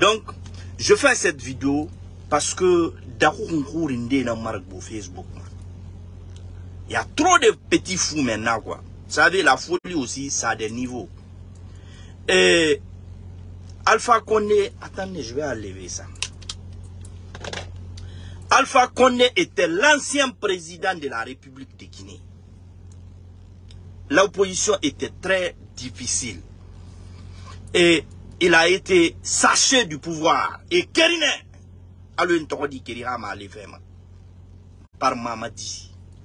Donc, je fais cette vidéo parce que Facebook. Il y a trop de petits fous maintenant, quoi. Vous savez, la folie aussi, ça a des niveaux. Et Alpha Condé, attendez, je vais enlever ça. Alpha Condé était l'ancien président de la République de Guinée. L'opposition était très difficile. Et il a été saché du pouvoir. Et Kérine, par Mamadi.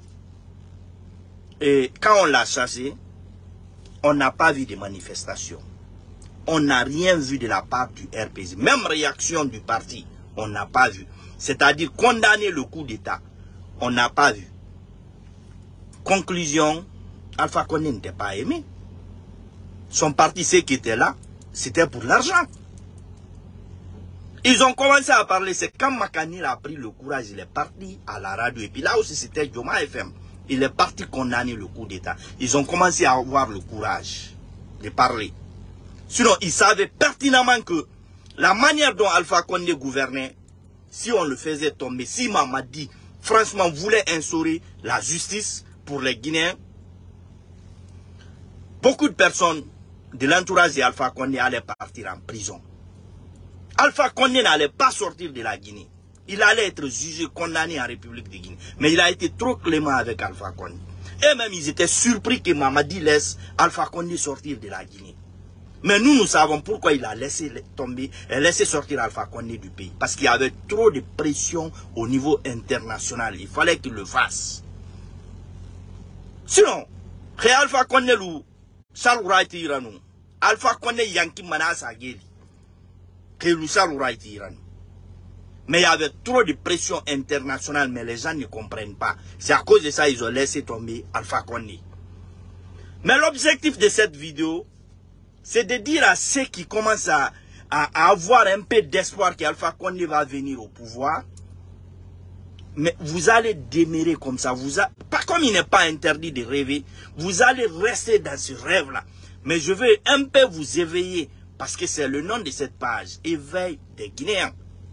Et quand on l'a chassé, on n'a pas vu de manifestations. On n'a rien vu de la part du RPZ. Même réaction du parti, on n'a pas vu. C'est-à-dire condamner le coup d'État. On n'a pas vu. Conclusion, Alpha Condé n'était pas aimé. Son parti, ceux qui étaient là, c'était pour l'argent. Ils ont commencé à parler. C'est quand Makanil a pris le courage, il est parti à la radio. Et puis là aussi, c'était Joma FM. Il est parti condamner le coup d'État. Ils ont commencé à avoir le courage de parler. Sinon, ils savaient pertinemment que la manière dont Alpha Condé gouvernait, si on le faisait tomber, si Mamadi, franchement, voulait instaurer la justice pour les Guinéens, beaucoup de personnes de l'entourage d'Alpha Condé allaient partir en prison. Alpha Condé n'allait pas sortir de la Guinée. Il allait être jugé, condamné en République de Guinée. Mais il a été trop clément avec Alpha Condé. Et même ils étaient surpris que Mamadi laisse Alpha Condé sortir de la Guinée. Mais nous savons pourquoi il a laissé tomber et laissé sortir Alpha Condé du pays. Parce qu'il y avait trop de pression au niveau international. Il fallait qu'il le fasse. Sinon, Alpha Condé ou Saluraiti Iranou, Alpha Condé Yanki Manasa Geli, mais il y avait trop de pression internationale, mais les gens ne comprennent pas. C'est à cause de ça qu'ils ont laissé tomber Alpha Condé. Mais l'objectif de cette vidéo, c'est de dire à ceux qui commencent à avoir un peu d'espoir qu'Alpha Condé va venir au pouvoir, mais vous allez démérer comme ça. Pas comme il n'est pas interdit de rêver, vous allez rester dans ce rêve-là. Mais je veux un peu vous éveiller, parce que c'est le nom de cette page, Éveil des Guinéens.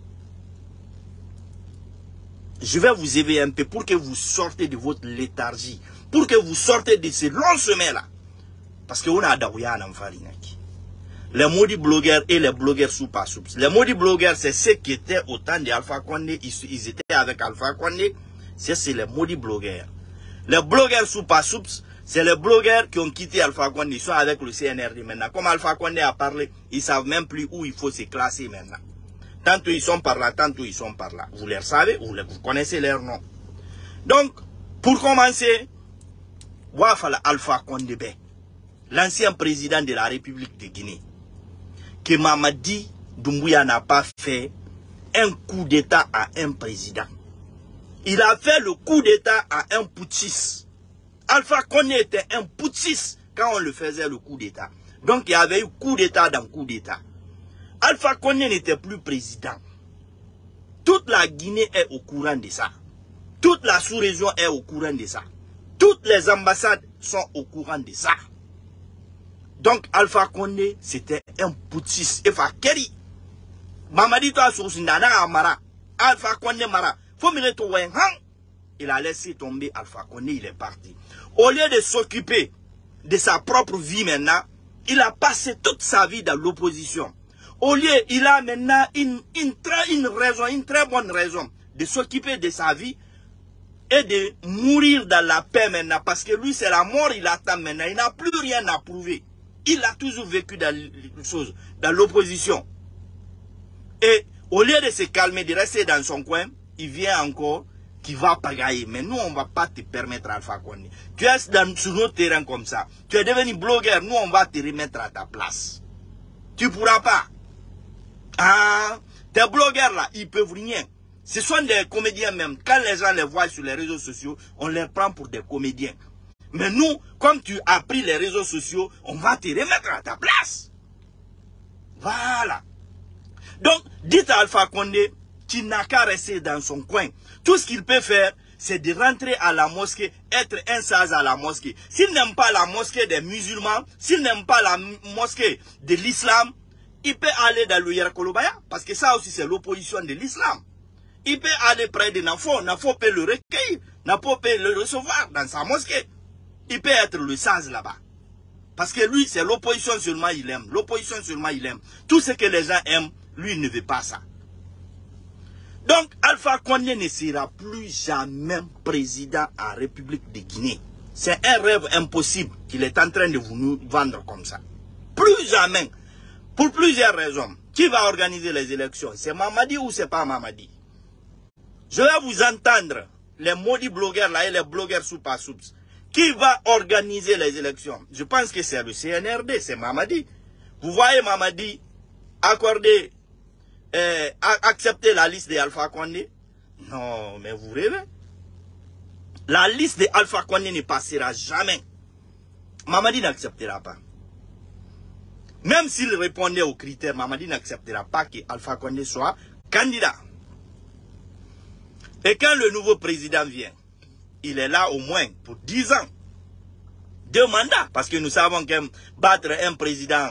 Je vais vous éveiller un peu pour que vous sortez de votre léthargie, pour que vous sortez de ce long chemin-là. Parce que on a Daouya en Farinaki. Les maudits blogueurs et les blogueurs soupa soups. Les maudits blogueurs, c'est ceux qui étaient au temps d'Alpha Condé, ils étaient avec Alpha Condé. C'est les maudits blogueurs. Les blogueurs soupa soups, c'est les blogueurs qui ont quitté Alpha Condé. Ils sont avec le CNRD maintenant. Comme Alpha Condé a parlé, ils ne savent même plus où il faut se classer maintenant. Tantôt ils sont par là, tantôt ils sont par là. Vous les savez, vous connaissez leur nom. Donc, pour commencer, Wafala Alpha Condé, l'ancien président de la République de Guinée, que Mamadi Doumbouya n'a pas fait un coup d'État à un président. Il a fait le coup d'État à un putschiste. Alpha Condé était un putschiste quand on le faisait le coup d'État. Donc il y avait eu coup d'État dans coup d'État. Alpha Condé n'était plus président. Toute la Guinée est au courant de ça. Toute la sous-région est au courant de ça. Toutes les ambassades sont au courant de ça. Donc Alpha Condé, c'était un putschiste. Efa Keri. Mamadi to Sousindana Amara. Alpha Condé Mara. Il a laissé tomber Alpha Condé, il est parti. Au lieu de s'occuper de sa propre vie maintenant, il a passé toute sa vie dans l'opposition. Au lieu, il a maintenant une très bonne raison de s'occuper de sa vie et de mourir dans la paix maintenant. Parce que lui, c'est la mort, il attend maintenant. Il n'a plus rien à prouver. Il a toujours vécu dans l'opposition. Et au lieu de se calmer, de rester dans son coin, il vient encore qui va pagailler. Mais nous, on ne va pas te permettre, Alpha Condé. Tu es sur notre terrain comme ça. Tu es devenu blogueur. Nous, on va te remettre à ta place. Tu ne pourras pas. Ah, tes blogueurs là, ils peuvent rien. Ce sont des comédiens même. Quand les gens les voient sur les réseaux sociaux, on les prend pour des comédiens. Mais nous, comme tu as pris les réseaux sociaux, on va te remettre à ta place. Voilà. Donc, dites à Alpha Condé, tu n'as qu'à rester dans son coin. Tout ce qu'il peut faire, c'est de rentrer à la mosquée, être un sage à la mosquée. S'il n'aime pas la mosquée des musulmans, s'il n'aime pas la mosquée de l'islam, Il peut aller dans le Yerkolobaya, parce que ça aussi c'est l'opposition de l'islam. Il peut aller près de Nafo, Nafo peut le recueillir, Nafo peut le recevoir dans sa mosquée. Il peut être le sage là-bas. Parce que lui, c'est l'opposition seulement il aime. L'opposition seulement il aime. Tout ce que les gens aiment, lui il ne veut pas ça. Donc, Alpha Condé ne sera plus jamais président en République de Guinée. C'est un rêve impossible qu'il est en train de vous nous vendre comme ça. Plus jamais. Pour plusieurs raisons. Qui va organiser les élections? C'est Mamadi ou c'est pas Mamadi? Je vais vous entendre, les maudits blogueurs là et les blogueurs soupa soups. Qui va organiser les élections? Je pense que c'est le CNRD, c'est Mamadi. Vous voyez Mamadi accorder, accepter la liste de Alpha Condé? Non, mais vous rêvez. La liste de Alpha Condé ne passera jamais. Mamadi n'acceptera pas. Même s'il répondait aux critères, Mamadi n'acceptera pas que Alpha Condé soit candidat. Et quand le nouveau président vient, il est là au moins pour 10 ans. 2 mandats. Parce que nous savons que battre un président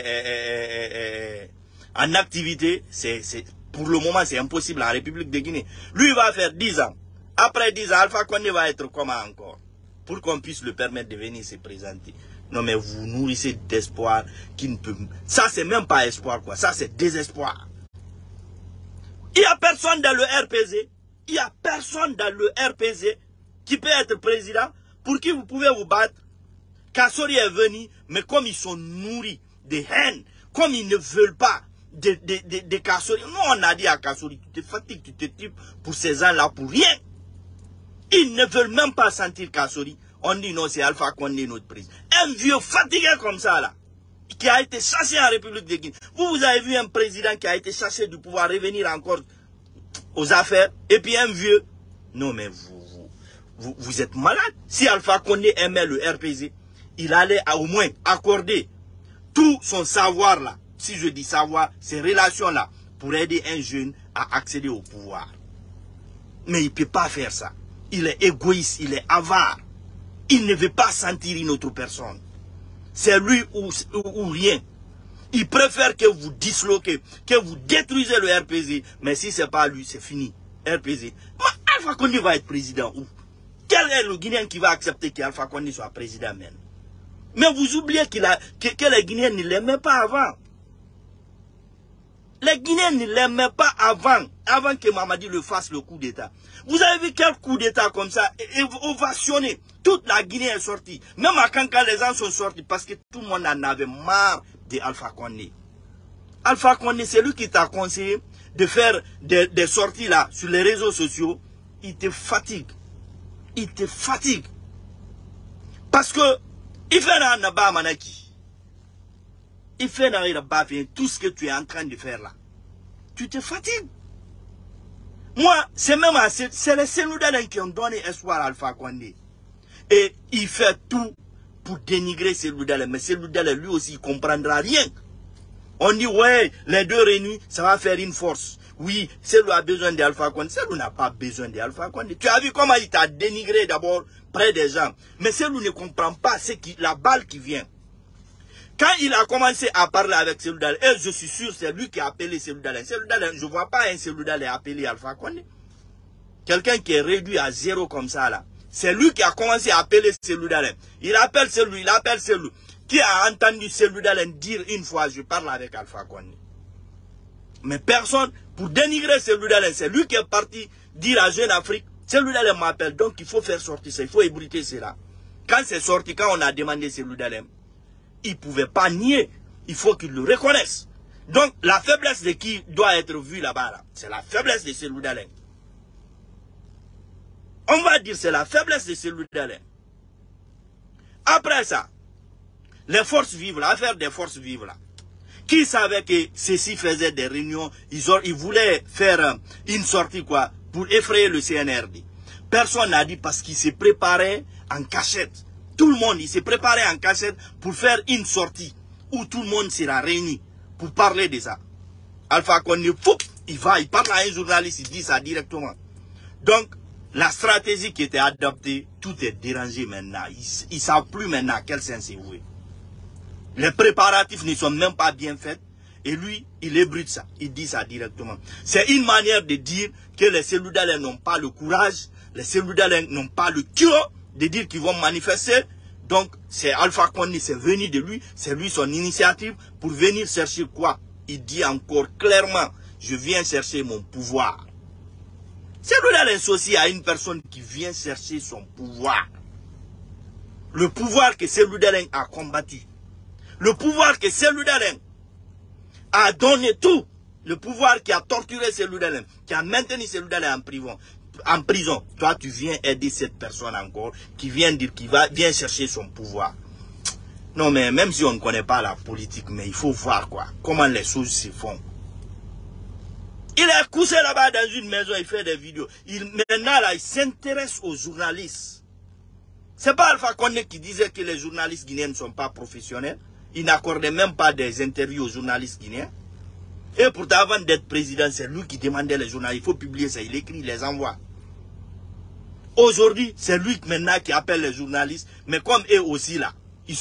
en activité, pour le moment, c'est impossible en République de Guinée. Lui, il va faire 10 ans. Après 10 ans, Alpha Condé va être comment encore? Pour qu'on puisse le permettre de venir se présenter. Non, mais vous nourrissez d'espoir qui ne peut... Ça, c'est même pas espoir, quoi. Ça, c'est désespoir. Il n'y a personne dans le RPZ. Il n'y a personne dans le RPZ qui peut être président pour qui vous pouvez vous battre. Kassori est venu, mais comme ils sont nourris de haine, comme ils ne veulent pas de Kassori. Nous, on a dit à Kassori, tu te fatigues, tu te tripes pour ces gens-là pour rien. Ils ne veulent même pas sentir Kassori. On dit non, c'est Alpha Condé notre président. Un vieux fatigué comme ça, là, qui a été chassé en République de Guinée. Vous avez vu un président qui a été chassé du pouvoir revenir encore aux affaires, et puis un vieux. Non, mais vous êtes malade. Si Alpha Condé aimait le RPZ, il allait au moins accorder tout son savoir là, si je dis savoir, ces relations là, pour aider un jeune à accéder au pouvoir. Mais il ne peut pas faire ça. Il est égoïste, il est avare. Il ne veut pas sentir une autre personne. C'est lui ou rien. Il préfère que vous disloquez, que vous détruisez le RPZ. Mais si ce n'est pas lui, c'est fini. RPZ. Mais Alpha Condé va être président où? Quel est le Guinéen qui va accepter qu'Alpha Condé soit président même? Mais vous oubliez que les Guinéens ne l'aimaient pas avant. Les Guinéens ne l'aimaient pas avant que Mamadi le fasse le coup d'État. Vous avez vu quel coup d'État comme ça, ovationné. Toute la Guinée est sortie. Même à Kanka, les gens sont sortis parce que tout le monde en avait marre de Alpha Condé. Alpha Condé, c'est lui qui t'a conseillé de faire des sorties là sur les réseaux sociaux. Il te fatigue. Il te fatigue. Parce que il fait un bas manaki. Il fait un bas tout ce que tu es en train de faire là. Tu te fatigues. Moi, c'est même c'est les Seloudalens qui ont donné espoir à Alpha Condé. Et il fait tout pour dénigrer Seloudalens. Mais Seloudalens, lui aussi, il ne comprendra rien. On dit, ouais, les deux réunis, ça va faire une force. Oui, Selou a besoin d'Alpha Condé. Selou n'a pas besoin d'Alpha Condé. Tu as vu comment il t'a dénigré d'abord près des gens. Mais Selou ne comprend pas la balle qui vient. Quand il a commencé à parler avec Seloudalens, et je suis sûr c'est lui qui a appelé Seloudalens. Seloudalens, je ne vois pas un Seloudalens appeler Alpha Condé. Quelqu'un qui est réduit à zéro comme ça là. C'est lui qui a commencé à appeler Seloudalens. Il appelle Selou, il appelle Selou. Qui a entendu Seloudalens dire une fois, je parle avec Alpha Condé. Mais personne, pour dénigrer Seloudalens, c'est lui qui est parti dire à Jeune Afrique, Seloudalens m'appelle, donc il faut faire sortir ça, il faut ébruiter cela. Quand c'est sorti, quand on a demandé Seloudalens, il ne pouvait pas nier, il faut qu'il le reconnaisse. Donc la faiblesse de qui doit être vue là-bas, là, c'est la faiblesse de Seloudalens. On va dire c'est la faiblesse de Seloudalens. Après ça, les forces vives, l'affaire des forces vives là. Qui savait que ceux-ci faisaient des réunions, ils voulaient faire une sortie quoi, pour effrayer le CNRD. Personne n'a dit parce qu'ils se préparaient en cachette. Tout le monde, il s'est préparé en cachette pour faire une sortie où tout le monde sera réuni pour parler de ça. Alpha Condé, il parle à un journaliste, il dit ça directement. Donc, la stratégie qui était adoptée, tout est dérangé maintenant. Ils ne savent plus maintenant quel sens c'est voué. Les préparatifs ne sont même pas bien faits. Et lui, il ébruite ça. Il dit ça directement. C'est une manière de dire que les Seloudalais n'ont pas le courage, les Seloudalais n'ont pas le culot de dire qu'ils vont manifester. Donc, c'est Alpha Condé, c'est venu de lui, c'est lui son initiative pour venir chercher quoi? Il dit encore clairement, je viens chercher mon pouvoir. Seloudalais associé à une personne qui vient chercher son pouvoir. Le pouvoir que Seloudalais a combattu. Le pouvoir que Seloudalais a donné tout. Le pouvoir qui a torturé Seloudalais, qui a maintenu Seloudalais en prison. Toi, tu viens aider cette personne encore, qui vient dire qu'il vient chercher son pouvoir. Non, mais même si on ne connaît pas la politique, mais il faut voir quoi, comment les choses se font. Il est couché là-bas dans une maison, il fait des vidéos. Maintenant, là, il s'intéresse aux journalistes. C'est pas Alpha Condé qui disait que les journalistes guinéens ne sont pas professionnels. Il n'accordait même pas des interviews aux journalistes guinéens. Et pourtant, avant d'être président, c'est lui qui demandait les journalistes. Il faut publier ça, il écrit, il les envoie. Aujourd'hui, c'est lui maintenant qui appelle les journalistes. Mais comme eux aussi là,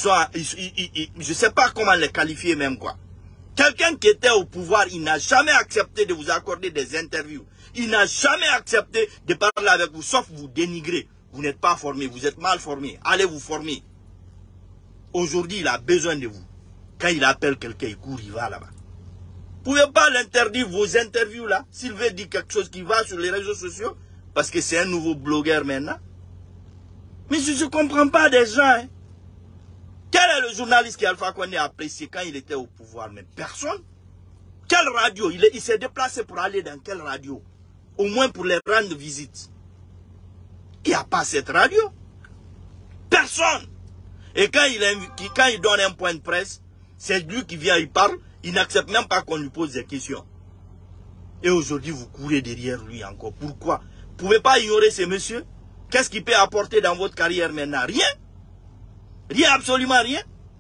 je ne sais pas comment les qualifier même quoi. Quelqu'un qui était au pouvoir, il n'a jamais accepté de vous accorder des interviews. Il n'a jamais accepté de parler avec vous, sauf vous dénigrer. Vous n'êtes pas formé, vous êtes mal formé. Allez vous former. Aujourd'hui, il a besoin de vous. Quand il appelle quelqu'un, il court, il va là-bas. Vous ne pouvez pas l'interdire vos interviews là, s'il veut dire quelque chose qui va sur les réseaux sociaux, parce que c'est un nouveau blogueur maintenant. Mais je ne comprends pas des gens. Hein. Quel est le journaliste qui Alpha Condé a apprécié quand il était au pouvoir? Mais personne. Quelle radio? Il s'est déplacé pour aller dans quelle radio? Au moins pour les rendre visite. Il n'y a pas cette radio. Personne. Et quand il donne un point de presse, c'est lui qui vient, il parle, il n'accepte même pas qu'on lui pose des questions. Et aujourd'hui, vous courez derrière lui encore. Pourquoi? Vous ne pouvez pas ignorer ces messieurs? Qu'est-ce qu'il peut apporter dans votre carrière maintenant? Rien. Rien, absolument rien.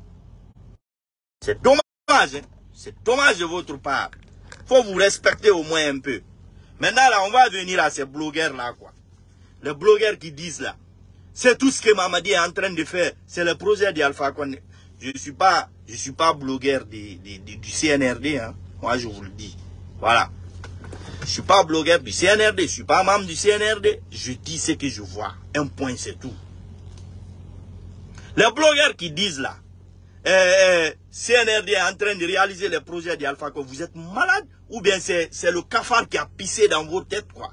C'est dommage. Hein? C'est dommage de votre part. Il faut vous respecter au moins un peu. Maintenant, là, on va venir à ces blogueurs-là, quoi. Les blogueurs qui disent là. C'est tout ce que Mamadi est en train de faire. C'est le projet d'Alpha Condé. Je ne suis pas blogueur du CNRD. Hein. Moi, je vous le dis. Voilà. Je ne suis pas blogueur du CNRD. Je ne suis pas membre du CNRD. Je dis ce que je vois. Un point, c'est tout. Les blogueurs qui disent là, CNRD est en train de réaliser les projets d'Alpha Condé, vous êtes malade ou bien c'est le cafard qui a pissé dans vos têtes, quoi.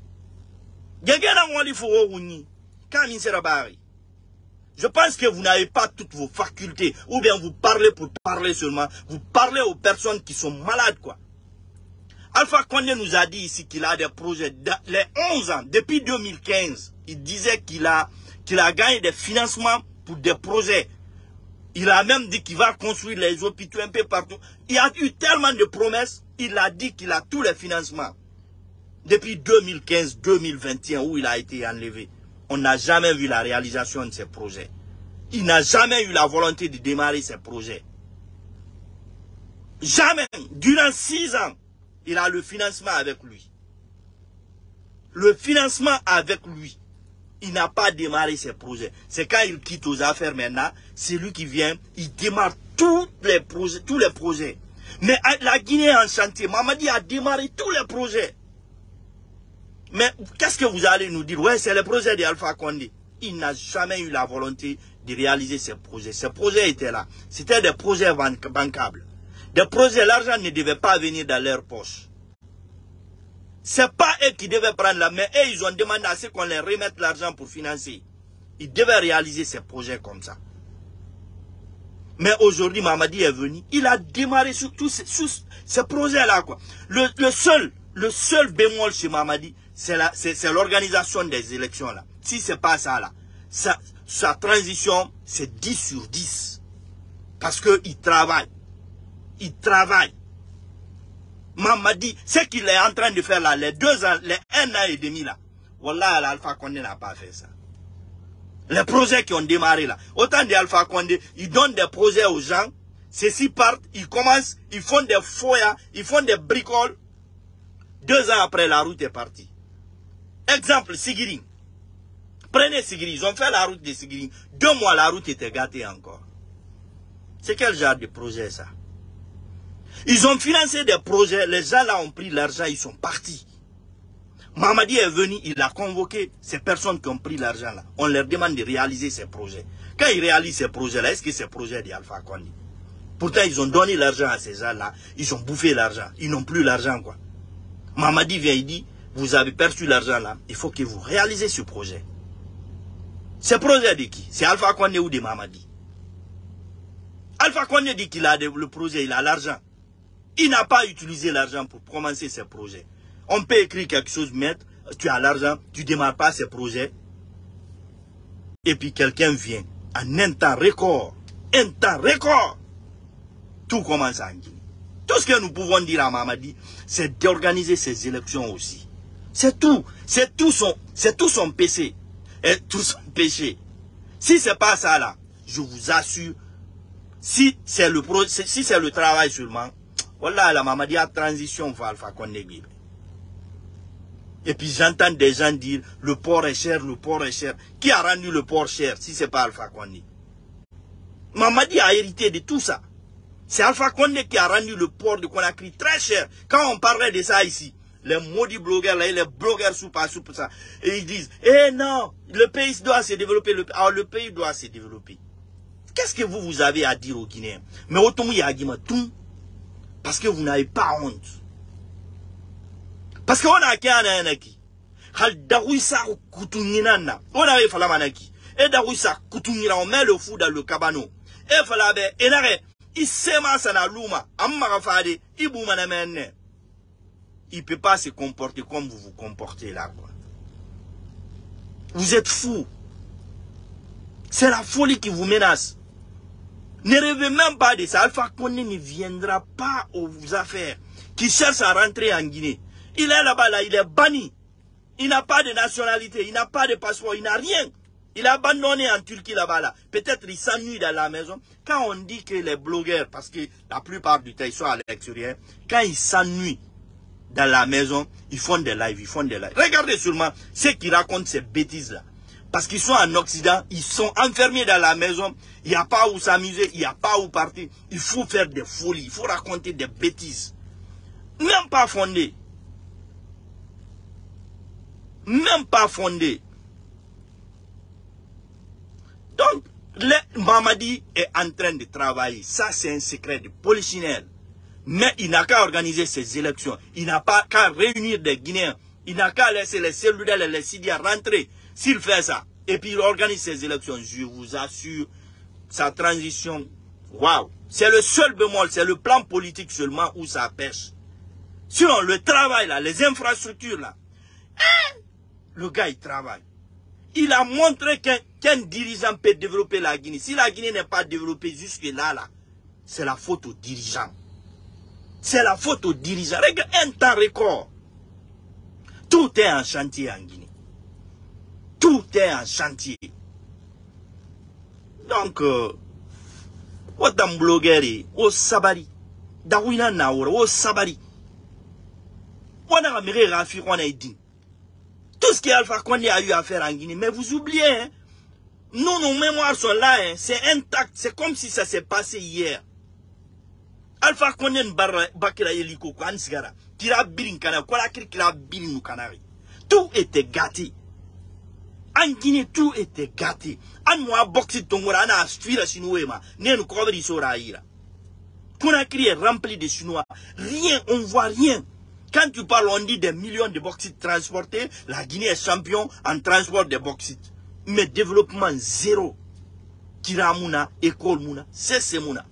Je pense que vous n'avez pas toutes vos facultés, ou bien vous parlez pour parler seulement, vous parlez aux personnes qui sont malades, quoi. Alpha Condé nous a dit ici qu'il a des projets, les 11 ans, depuis 2015, il disait qu'il a gagné des financements pour des projets. Il a même dit qu'il va construire les hôpitaux un peu partout. Il a eu tellement de promesses, il a dit qu'il a tous les financements. Depuis 2015-2021 où il a été enlevé, on n'a jamais vu la réalisation de ces projets. Il n'a jamais eu la volonté de démarrer ces projets. Jamais. Durant 6 ans, il a le financement avec lui. Le financement avec lui. Il n'a pas démarré ses projets. C'est quand il quitte aux affaires maintenant, c'est lui qui vient, il démarre tous les projets. Mais la Guinée est en chantier. Mamadi a démarré tous les projets. Mais qu'est-ce que vous allez nous dire? Ouais, c'est le projet d'Alpha Condé. Il n'a jamais eu la volonté de réaliser ces projets. Ces projets étaient là. C'était des projets bancables. Des projets, l'argent ne devait pas venir dans leur poche. C'est pas eux qui devaient prendre la main. Et ils ont demandé à ce qu'on leur remette l'argent pour financer. Ils devaient réaliser ces projets comme ça. Mais aujourd'hui, Mamadi est venu. Il a démarré sur tous ces projets-là, quoi. Le seul bémol chez Mamadi, c'est l'organisation des élections, là. Si c'est pas ça, là, sa transition, c'est 10 sur 10. Parce qu'il travaille. Il travaille. Mamadi, ce qu'il est en train de faire là, les 2 ans, les 1 an et demi là, Wallah, l'Alpha Condé n'a pas fait ça. Les projets qui ont démarré là, autant d'Alpha Condé, ils donnent des projets aux gens, ceux-ci partent, ils commencent, ils font des foyers, ils font des bricoles. 2 ans après, la route est partie. Exemple, Sigiri. Prenez Sigiri, ils ont fait la route de Sigiri. 2 mois, la route était gâtée encore. C'est quel genre de projet ça? Ils ont financé des projets, les gens là ont pris l'argent, ils sont partis. Mamadi est venu, il a convoqué ces personnes qui ont pris l'argent là. On leur demande de réaliser ces projets. Quand ils réalisent ces projets là, est-ce que ces projets d'Alpha Condé? Pourtant, ils ont donné l'argent à ces gens là, ils ont bouffé l'argent, ils n'ont plus l'argent quoi. Mamadi vient, il dit, vous avez perçu l'argent là, il faut que vous réalisez ce projet. Ce projet de qui? C'est Alpha Condé ou de Mamadi? Alpha Condé dit qu'il a le projet, il a l'argent. Il n'a pas utilisé l'argent pour commencer ses projets. On peut écrire quelque chose, mettre, tu as l'argent, tu ne démarres pas ces projets. Et puis quelqu'un vient, en un temps record, tout commence en Guinée. Tout ce que nous pouvons dire à Mamadi, c'est d'organiser ces élections aussi. C'est tout son péché. Et tout son péché. Si ce n'est pas ça là, je vous assure, si c'est le travail seulement, voilà, la Mamadi a transition vers Alpha Condé. Et puis j'entends des gens dire, le port est cher, le port est cher. Qui a rendu le port cher si ce n'est pas Alpha Condé? Mamadi a hérité de tout ça. C'est Alpha Condé qui a rendu le port de Conakry très cher. Quand on parlait de ça ici, les maudits blogueurs, là, les blogueurs sous ça, et ils disent, eh non, le pays doit se développer, le pays doit se développer. Qu'est-ce que vous avez à dire aux Guinéens? Mais autant il y a tout, parce que vous n'avez pas honte. Parce qu'on a qu'un anaki. Hal darouissa kutunginana. On a fait la manaki. Et darouissa kutungira, on met le fou dans le cabano. Et falabe, et n'arrête. Il s'aima sana luma. Ammarafade, iboumanamene. Il ne peut pas se comporter comme vous vous comportez là, quoi. Vous êtes fous. C'est la folie qui vous menace. Ne rêvez même pas de ça. Alpha Condé ne viendra pas aux affaires. Qui cherche à rentrer en Guinée. Il est là-bas, là, il est banni. Il n'a pas de nationalité, il n'a pas de passeport, il n'a rien. Il est abandonné en Turquie là-bas, là. Peut-être il s'ennuie dans la maison. Quand on dit que les blogueurs, parce que la plupart du temps, ils sont à l'extérieur, quand ils s'ennuient dans la maison, ils font des lives, Regardez seulement ceux qui racontent ces bêtises-là. Parce qu'ils sont en Occident, ils sont enfermés dans la maison, il n'y a pas où s'amuser, il n'y a pas où partir. Il faut faire des folies, il faut raconter des bêtises. Même pas fondées. Même pas fondées. Donc, Mamadi est en train de travailler. Ça, c'est un secret de polichinelle. Mais il n'a qu'à organiser ses élections. Il n'a pas qu'à réunir des Guinéens. Il n'a qu'à laisser les cellulaires et les Sidias rentrer. S'il fait ça, et puis il organise ses élections, je vous assure, sa transition, waouh. C'est le seul bémol, c'est le plan politique seulement où ça pêche. Sinon, le travail là, les infrastructures là, le gars il travaille. Il a montré qu'un dirigeant peut développer la Guinée. Si la Guinée n'est pas développée jusque-là, c'est la faute aux dirigeants. C'est la faute aux dirigeants. Regarde, un temps record. Tout est en chantier en Guinée. Tout est en chantier. Donc, Otam blogueur, au sabari. Dawina naoura, au sabari. On a mis Rafi, on a dit. Tout ce qu'Alpha Condé a eu à faire en Guinée. Mais vous oubliez, hein, nous, nos mémoires sont là, hein, c'est intact. C'est comme si ça s'est passé hier. Alpha Condé bakira yeliko ko ansigara. Kira birin kana, kola kira birin nou kanari. Tout était gâté. En Guinée, tout était gâté. En moi, boxit tongora, ana astuira chinois, ne nous couvre isora ira. Conakry est rempli de Chinois. Rien, on voit rien. Quand tu parles, on dit des millions de bauxites transportés. La Guinée est champion en transport de bauxites. Mais développement zéro. Kira Mouna, école Mouna, c'est Mouna.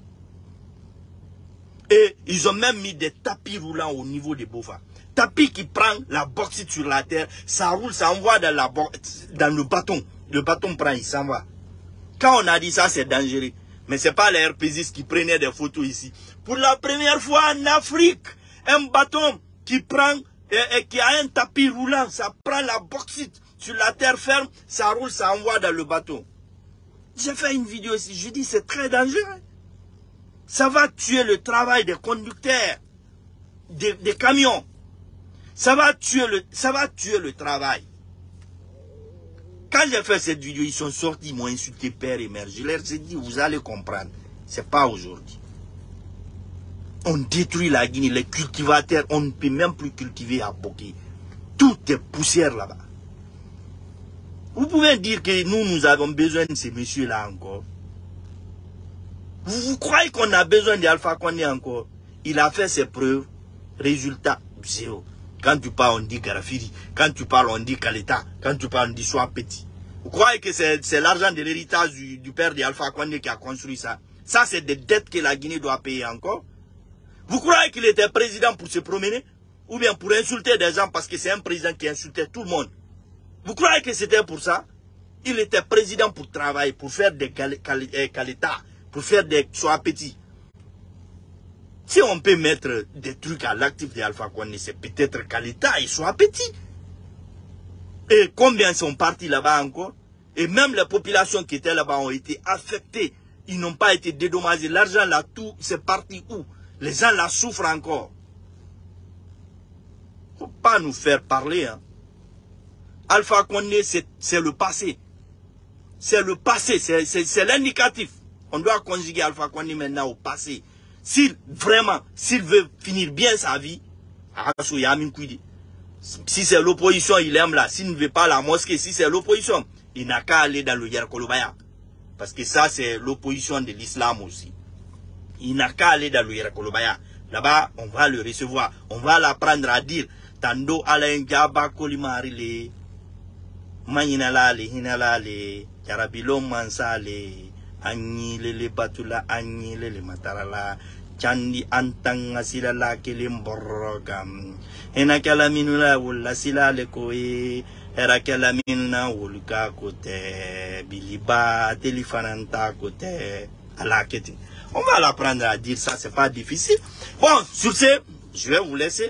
Et ils ont même mis des tapis roulants au niveau des Bova. Tapis qui prend la bauxite sur la terre, ça roule, ça envoie dans le bâton. Le bâton prend, il s'en va. Quand on a dit ça, c'est dangereux. Mais ce n'est pas les RPGistes qui prenaient des photos ici. Pour la première fois en Afrique, un bâton qui prend et qui a un tapis roulant, ça prend la bauxite sur la terre ferme, ça roule, ça envoie dans le bateau. J'ai fait une vidéo ici, je dis c'est très dangereux. Ça va tuer le travail des conducteurs, des camions. Ça va tuer le travail. Quand j'ai fait cette vidéo, ils sont sortis, ils m'ont insulté père et mère. Je leur ai dit, vous allez comprendre. Ce n'est pas aujourd'hui. On détruit la Guinée, les cultivateurs, on ne peut même plus cultiver à Boké. Tout est poussière là-bas. Vous pouvez dire que nous avons besoin de ces messieurs-là encore. Vous croyez qu'on a besoin d'Alpha Condé encore? Il a fait ses preuves, résultat zéro. Quand tu parles, on dit Garafiri. Quand tu parles, on dit Kaleta. Quand tu parles, on dit Sois Petit. Vous croyez que c'est l'argent de l'héritage du père d'Alpha Condé qui a construit ça? Ça, c'est des dettes que la Guinée doit payer encore. Vous croyez qu'il était président pour se promener? Ou bien pour insulter des gens parce que c'est un président qui insultait tout le monde? Vous croyez que c'était pour ça? Il était président pour travailler, pour faire des Kaleta, pour faire des Sois Petit. Si on peut mettre des trucs à l'actif d'Alpha Condé, c'est peut-être Kaleta et Sois Petit. Et combien sont partis là-bas encore? Et même les populations qui étaient là-bas ont été affectées. Ils n'ont pas été dédommagés. L'argent là, tout, c'est parti où? Les gens là souffrent encore. Faut pas nous faire parler. Hein. Alpha Condé, c'est le passé. C'est le passé, c'est l'indicatif. On doit conjuguer Alpha Condé maintenant au passé. S'il veut finir bien sa vie, si c'est l'opposition, il aime là. S'il ne veut pas la mosquée, si c'est l'opposition, il n'a qu'à aller dans le Yerkolobaya. Parce que ça, c'est l'opposition de l'islam aussi. Il n'a qu'à aller dans le Yerkolobaya. Là-bas, on va le recevoir. On va l'apprendre à dire Tando Alain Gaba Kolimarile, Maninalale, Hinalale, Yarabilom Mansale, Agnile Batula, Agnile Matarala, Chandi Antanga Silala Kelimborogam, Enakala Minula Wula Sila Lekoe, Erakela Minna Wulka Kote, Biliba, Téléfananta Kote, Alaketi. On va l'apprendre à dire ça, c'est pas difficile. Bon, sur ce, je vais vous laisser.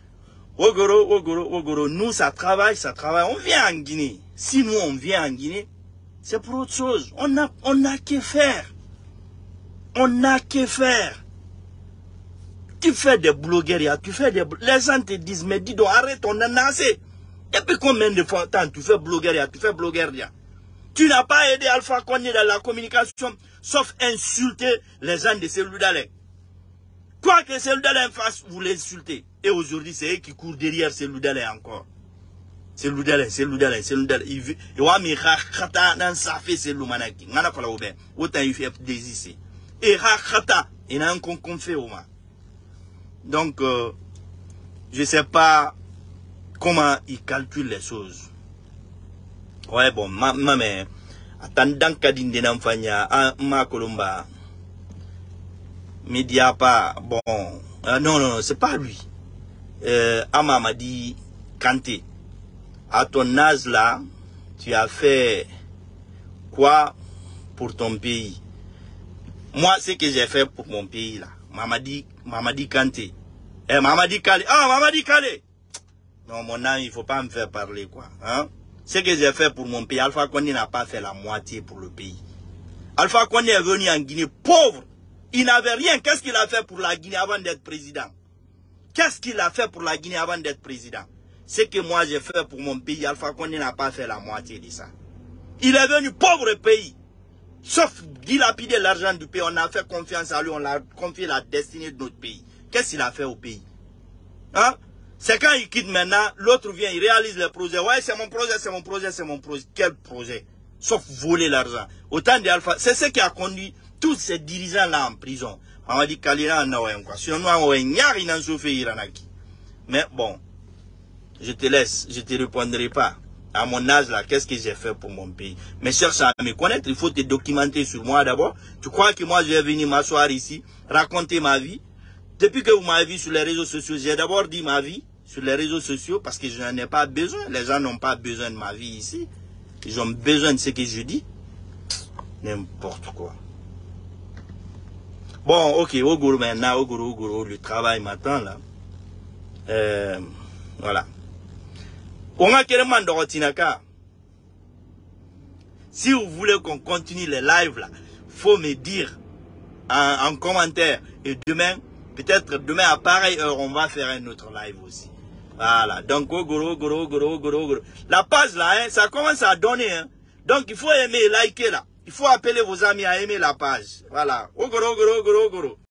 Ogoro, nous ça travaille. On vient en Guinée. Si nous on vient en Guinée, c'est pour autre chose. On a que faire. On a que faire. Tu fais des blogueries, les gens te disent, mais dis donc, arrête, on en a assez. Depuis combien de temps tu fais bloguerie? Tu n'as pas aidé Alpha Condé dans la communication, sauf insulter les gens de Cellou-Dalein. Quoi que Cellou-Dalein fasse, vous l'insultez. Et aujourd'hui, c'est eux qui courent derrière Cellou-Dalein encore. Cellou-Dalein. Il veut, autant il fait des ici. Et Rakhata, il a un con fait au moins. Donc, je ne sais pas comment il calcule les choses. Ouais, bon, mais attendant qu'Adine de Namfanya, ma Colomba, Mediapa, bon, non, c'est pas lui. Mamadi Kanté, à ton âge là, tu as fait quoi pour ton pays? Moi, ce que j'ai fait pour mon pays là, Mamadi Kanté. Mamadi Kale. Ah, Mamadi Kale. Non, mon âme, il ne faut pas me faire parler, quoi. Hein? Ce que j'ai fait pour mon pays, Alpha Condé n'a pas fait la moitié pour le pays. Alpha Condé est venu en Guinée pauvre. Il n'avait rien. Qu'est-ce qu'il a fait pour la Guinée avant d'être président? Qu'est-ce qu'il a fait pour la Guinée avant d'être président? Ce que moi j'ai fait pour mon pays, Alpha Condé n'a pas fait la moitié de ça. Il est venu pauvre pays. Sauf dilapider l'argent du pays, on a fait confiance à lui, on a confié la destinée de notre pays. Qu'est-ce qu'il a fait au pays? Hein? C'est quand il quitte maintenant, l'autre vient, il réalise le projet. Ouais, c'est mon projet. Quel projet? Sauf voler l'argent. Autant d'Alpha, c'est ce qui a conduit tous ces dirigeants-là en prison. On m'a dit Kalina en a quoi. Sinon, on a un mais bon, je te laisse, je te répondrai pas. À mon âge là, qu'est-ce que j'ai fait pour mon pays? Mais cherche à me connaître, il faut te documenter sur moi d'abord. Tu crois que moi je vais venir m'asseoir ici, raconter ma vie? Depuis que vous m'avez vu sur les réseaux sociaux, j'ai d'abord dit ma vie sur les réseaux sociaux parce que je n'en ai pas besoin. Les gens n'ont pas besoin de ma vie ici. Ils ont besoin de ce que je dis. N'importe quoi. Bon, ok, Ogoro maintenant, Ogoro, le travail m'attend là. Voilà. Si vous voulez qu'on continue les lives là, faut me dire en commentaire. Et demain, peut-être demain à pareille heure, on va faire un autre live aussi. Voilà. Donc, Ogoro. La page là, hein, ça commence à donner. Hein. Donc, il faut aimer, liker là. Il faut appeler vos amis à aimer la page. Voilà. Ogoro.